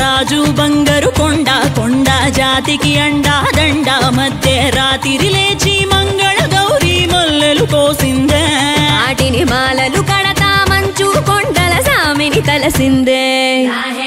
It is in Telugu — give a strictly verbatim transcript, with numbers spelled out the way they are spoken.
రాజు బంగారు కొండ కొండ జాతికి అండా దండ మధ్య రాత్రి లేచి మంగళ గౌరీ మొల్లలు కోసిందే వాటిని మాలలు కడతా మంచు కొండల సామిని తలసిందే.